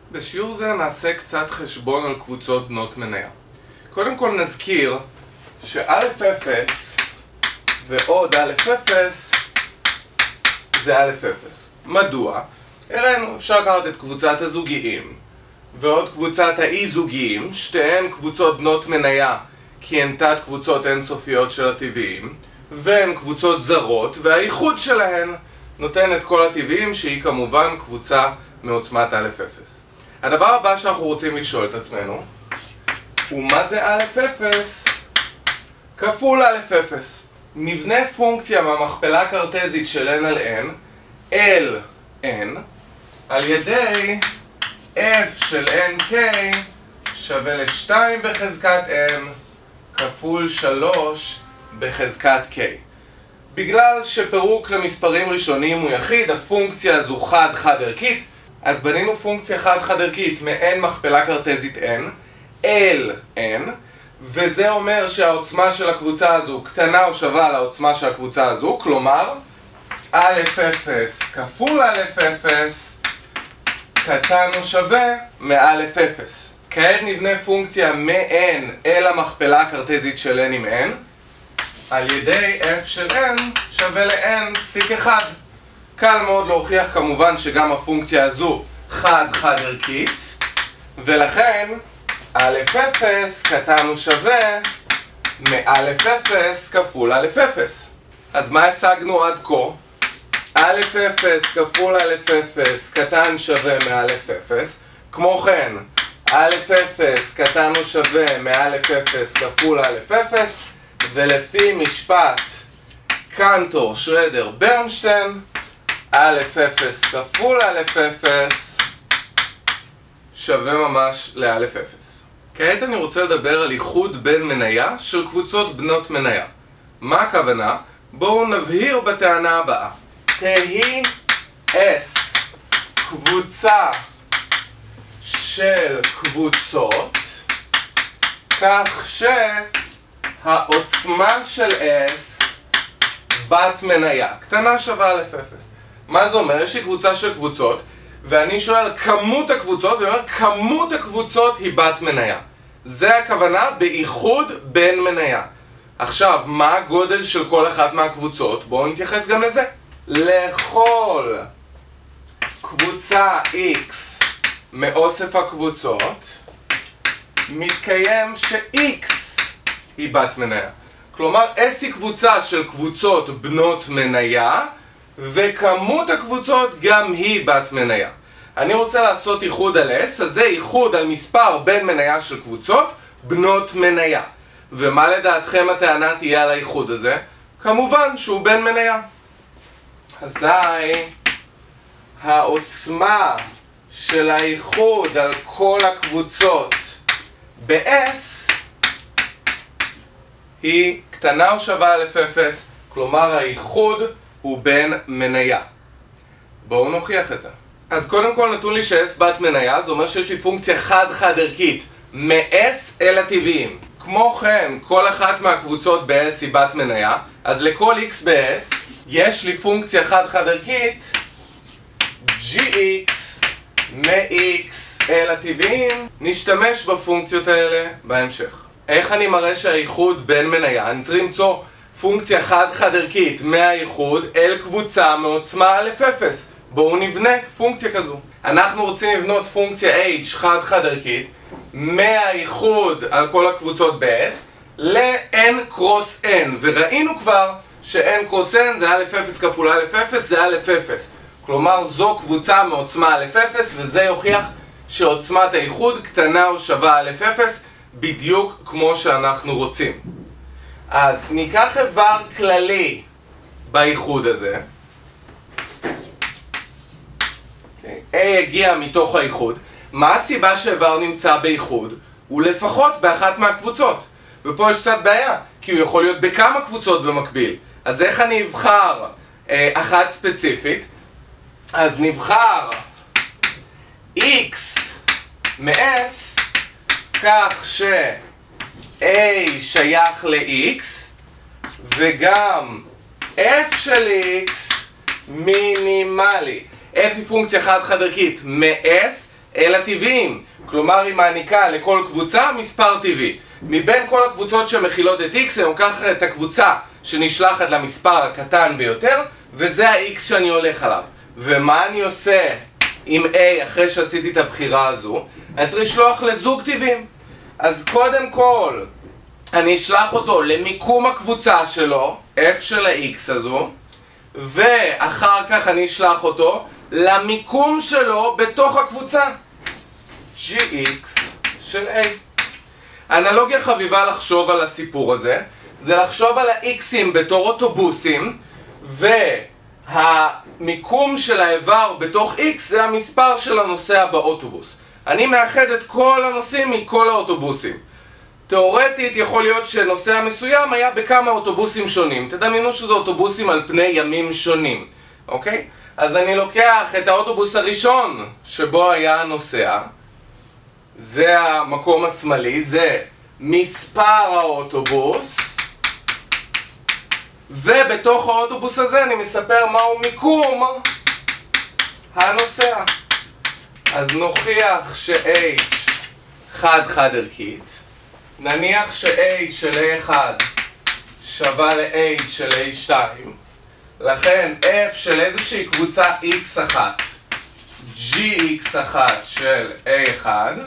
בשיעור זה נעשה קצת חשבון על קבוצות בנות מניה. קודם כל נזכיר ש-א0 ועוד א0 זה א0. מדוע? הראינו, אפשר לקחת את קבוצת הזוגיים ועוד קבוצת האי-זוגיים, שתיהן קבוצות בנות מניה כי הן תת קבוצות אינסופיות של הטבעיים, והן קבוצות זרות, והאיחוד שלהן נותן את כל הטבעיים שהיא כמובן קבוצה מעוצמת א0. הדבר הבא שאנחנו רוצים לשאול את עצמנו הוא מה זה א0 כפול א0. נבנה פונקציה מהמכפלה הקרטזית של n על n אל n על ידי f של nk שווה ל2 בחזקת n כפול 3 בחזקת k. בגלל שפירוק למספרים ראשונים הוא יחיד, הפונקציה הזו חד-חד ערכית, אז בנינו פונקציה חד-חד ערכית מ-n מכפלה קרטזית n אל n, וזה אומר שהעוצמה של הקבוצה הזו קטנה או שווה לעוצמה של הקבוצה הזו, כלומר א0 כפול א0 קטן או שווה מ-א0. כעת נבנה פונקציה מ-n אל המכפלה הקרטזית של n עם n על ידי f של n שווה ל-n פסיק 1. קל מאוד להוכיח כמובן שגם הפונקציה הזו חד-חד ערכית, ולכן א0 קטן או שווה מ-א0 כפול א0. אז מה השגנו עד כה? א0 כפול א0 קטן שווה מ-א0. כמו כן א0 קטן או שווה מ-א0 כפול א0, ולפי משפט קנטור שרדר ברנשטיין א0 כפול א0 שווה ממש ל-א0. כעת אני רוצה לדבר על איחוד בין מניה של קבוצות בנות מניה. מה הכוונה? בואו נבהיר בטענה הבאה. תהי S קבוצה של קבוצות כך שהעוצמה של S בת מניה קטנה שווה ל-0. מה זה אומר? יש לי קבוצה של קבוצות ואני שואל כמות הקבוצות, ואומר כמות הקבוצות היא בת מניה. זה הכוונה באיחוד בין מניה. עכשיו, מה הגודל של כל אחת מהקבוצות? בואו נתייחס גם לזה. לכל קבוצה X מאוסף הקבוצות מתקיים ש-X היא בת מניה. כלומר, S היא קבוצה של קבוצות בנות מניה וכמות הקבוצות גם היא בת מניה. אני רוצה לעשות איחוד על S, אז זה איחוד על מספר בין מניה של קבוצות בנות מניה. ומה לדעתכם הטענה תהיה על האיחוד הזה? כמובן שהוא בין מניה. אזי העוצמה של האיחוד על כל הקבוצות ב-S היא קטנה או שווה ל-0, כלומר האיחוד הוא בין מניה. בואו נוכיח את זה. אז קודם כל נתון לי ש-S בת מניה, זה אומר שיש לי פונקציה חד-חד ערכית מ-S אל הטבעיים. כמו כן, כל אחת מהקבוצות ב-S היא בת מניה, אז לכל X ב-S יש לי פונקציה חד-חד ערכית gx מ-X אל הטבעיים. נשתמש בפונקציות האלה בהמשך. איך אני מראה שהאיחוד בין מניה? אני צריך למצוא פונקציה חד-חד ערכית מהאיחוד אל קבוצה מעוצמה א0. בואו נבנה פונקציה כזו. אנחנו רוצים לבנות פונקציה h חד-חד ערכית מהאיחוד על כל הקבוצות ב-S ל-n קרוס n, וראינו כבר ש-n קרוס n זה א0 כפול א0 זה א0. כלומר זו קבוצה מעוצמה א0, וזה יוכיח שעוצמת האיחוד קטנה או שווה א0 בדיוק כמו שאנחנו רוצים. אז ניקח איבר כללי באיחוד הזה. A הגיע מתוך האיחוד. מה הסיבה שאיבר נמצא באיחוד? הוא לפחות באחת מהקבוצות. ופה יש קצת בעיה, כי הוא יכול להיות בכמה קבוצות במקביל. אז איך אני אבחר אחת ספציפית? אז נבחר X מ-S כך ש-A שייך ל-X וגם F של X מינימלי. F היא פונקציה חד-חד ערכית מ-S אלא טבעיים. כלומר היא מעניקה לכל קבוצה מספר טבעי. מבין כל הקבוצות שמכילות את x, אני לוקח את הקבוצה שנשלחת למספר הקטן ביותר, וזה ה-x שאני הולך עליו. ומה אני עושה עם a אחרי שעשיתי את הבחירה הזו? אני צריך לשלוח לזוג טבעים. אז קודם כל אני אשלח אותו למיקום הקבוצה שלו, f של ה-x הזו, ואחר כך אני אשלח אותו למיקום שלו בתוך הקבוצה, gx של a. האנלוגיה חביבה לחשוב על הסיפור הזה, זה לחשוב על ה-x'ים בתור אוטובוסים, והמיקום של האיבר בתוך x זה המספר של הנוסע באוטובוס. אני מאחד את כל הנוסעים מכל האוטובוסים. תאורטית יכול להיות שנוסע מסוים היה בכמה אוטובוסים שונים. תדמיינו שזה אוטובוסים על פני ימים שונים, אוקיי? אז אני לוקח את האוטובוס הראשון שבו היה הנוסע, זה המקום השמאלי, זה מספר האוטובוס, ובתוך האוטובוס הזה אני מספר מהו מיקום הנוסע. אז נוכיח ש-h חד ערכית, נניח ש-h של a1 שווה ל-h של a2, לכן f של איזושהי קבוצה x1 gx1 של a1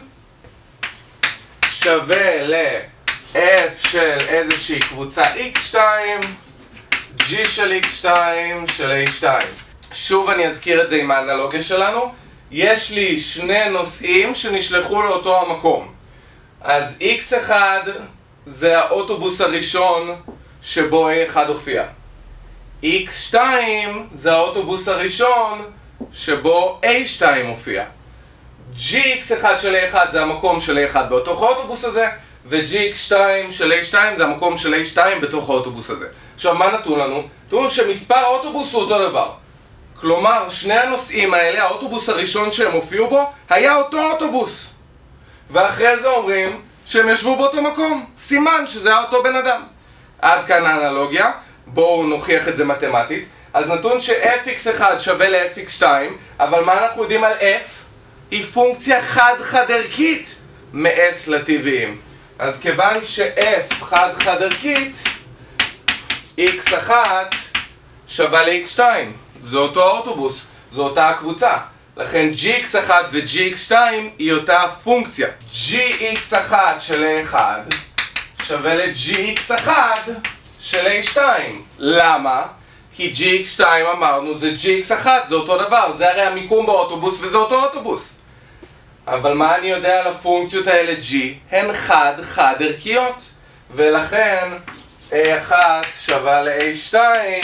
שווה ל-f של איזושהי קבוצה x2 g של x2 של a2. שוב אני אזכיר את זה עם האנלוגיה שלנו. יש לי שני נוסעים שנשלחו לאותו המקום. אז x1 זה האוטובוס הראשון שבו a1 הופיע. x2 זה האוטובוס הראשון שבו a2 הופיע. gx1 של a1 זה המקום של a1 בתוך האוטובוס הזה, ו-gx2 של a2 זה המקום של a2 בתוך האוטובוס הזה. עכשיו מה נתון לנו? נתון שמספר האוטובוס הוא אותו דבר. כלומר שני הנוסעים האלה, האוטובוס הראשון שהם הופיעו בו היה אותו אוטובוס, ואחרי זה אומרים שהם ישבו באותו מקום, סימן שזה היה אותו בן אדם. עד כאן האנלוגיה. בואו נוכיח את זה מתמטית. אז נתון ש-fx1 שווה ל-fx2, אבל מה אנחנו יודעים על f? היא פונקציה חד ערכית מ-s לטבעיים. אז כיוון ש-f חד ערכית, x1 שווה ל-x2, זה אותו האוטובוס, זו אותה הקבוצה. לכן gx1 ו-gx2 היא אותה פונקציה. gx1 של a1 שווה ל-gx1 של a2. למה? כי gx2 אמרנו זה gx1, זה אותו דבר, זה הרי המיקום באוטובוס וזה אותו אוטובוס. אבל מה אני יודע על הפונקציות האלה g? הן חד ערכיות, ולכן a1 שווה ל-a2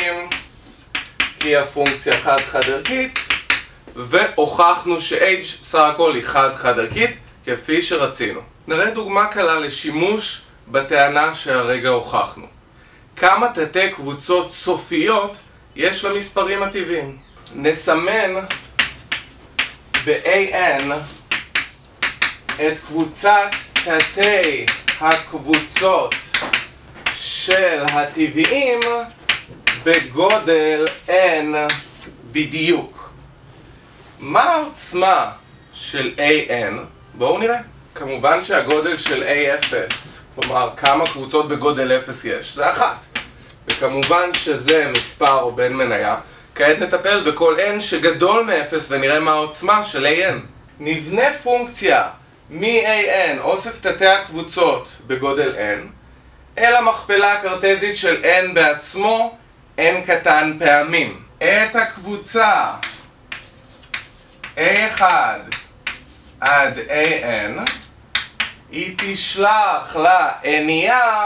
כי הפונקציה חד ערכית, והוכחנו ש-h סך הכל היא חד ערכית כפי שרצינו. נראה דוגמה קלה לשימוש בטענה שהרגע הוכחנו. כמה תתי קבוצות סופיות יש למספרים הטבעיים? נסמן ב-an את קבוצת תתי הקבוצות של הטבעיים בגודל n בדיוק. מה העוצמה של an? בואו נראה. כמובן שהגודל של a0, כלומר כמה קבוצות בגודל 0 יש, זה 1. וכמובן שזה מספר או בן מניה. כעת נטפל בכל n שגדול מ-0 ונראה מה העוצמה של an. נבנה פונקציה מ-an אוסף תתי הקבוצות בגודל n אל המכפלה הקרטזית של n בעצמו n קטן פעמים. את הקבוצה a1 עד an היא תשלח לענייה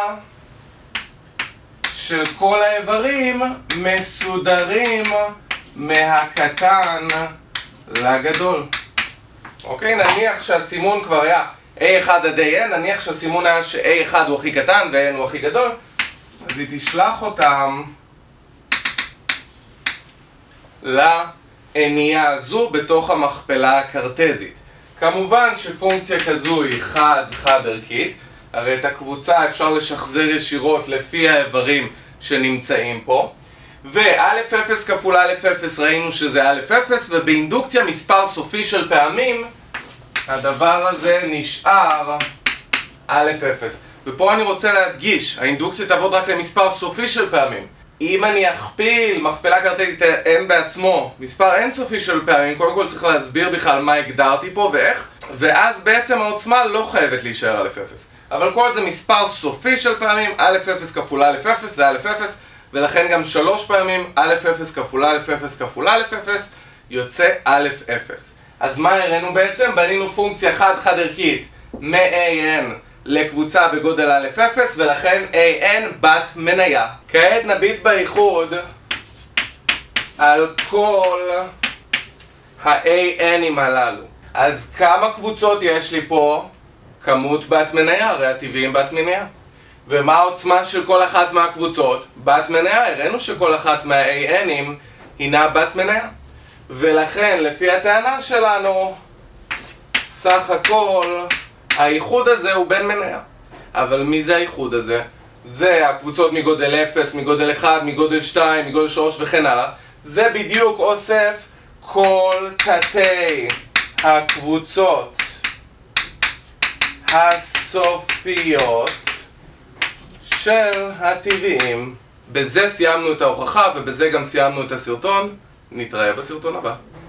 של כל האיברים מסודרים מהקטן לגדול. אוקיי, נניח שהסימון כבר היה a1 עד an, נניח שהסימון היה ש-a1 הוא הכי קטן ו-n הוא הכי גדול, אז היא תשלח אותם לענייה הזו בתוך המכפלה הקרטזית. כמובן שפונקציה כזו היא חד ערכית, הרי את הקבוצה אפשר לשחזר ישירות לפי האיברים שנמצאים פה, ו-א'0 כפול א'0 ראינו שזה א'0, ובאינדוקציה מספר סופי של פעמים הדבר הזה נשאר א'-0. ופה אני רוצה להדגיש, האינדוקציה תעבוד רק למספר סופי של פעמים. אם אני אכפיל מכפלה קרטזית n בעצמו, מספר אינסופי של פעמים, קודם כל צריך להסביר בכלל מה הגדרתי פה ואיך, ואז בעצם העוצמה לא חייבת להישאר א'-0. אבל כל זה מספר סופי של פעמים, א'-0 כפול א'-0 זה א'-0, ולכן גם 3 פעמים א'-0 כפול א'-0 כפול א'-0 יוצא א'-0. אז מה הראינו בעצם? בנינו פונקציה חד ערכית מ-an לקבוצה בגודל א'-0, ולכן an בת מניה. כעת נביט באיחוד על כל ה-an'ים הללו. אז כמה קבוצות יש לי פה? כמות בת מניה, הרי הטבעיים בת מניה. ומה העוצמה של כל אחת מהקבוצות? בת מניה. הראינו שכל אחת מה-an'ים הינה בת מניה. ולכן לפי הטענה שלנו סך הכל האיחוד הזה הוא בן מניה. אבל מי זה האיחוד הזה? זה הקבוצות מגודל 0, מגודל 1, מגודל 2, מגודל 3 וכן הלאה. זה בדיוק אוסף כל תתי הקבוצות הסופיות של הטבעיים. בזה סיימנו את ההוכחה ובזה גם סיימנו את הסרטון. נתראה בסרטון הבא.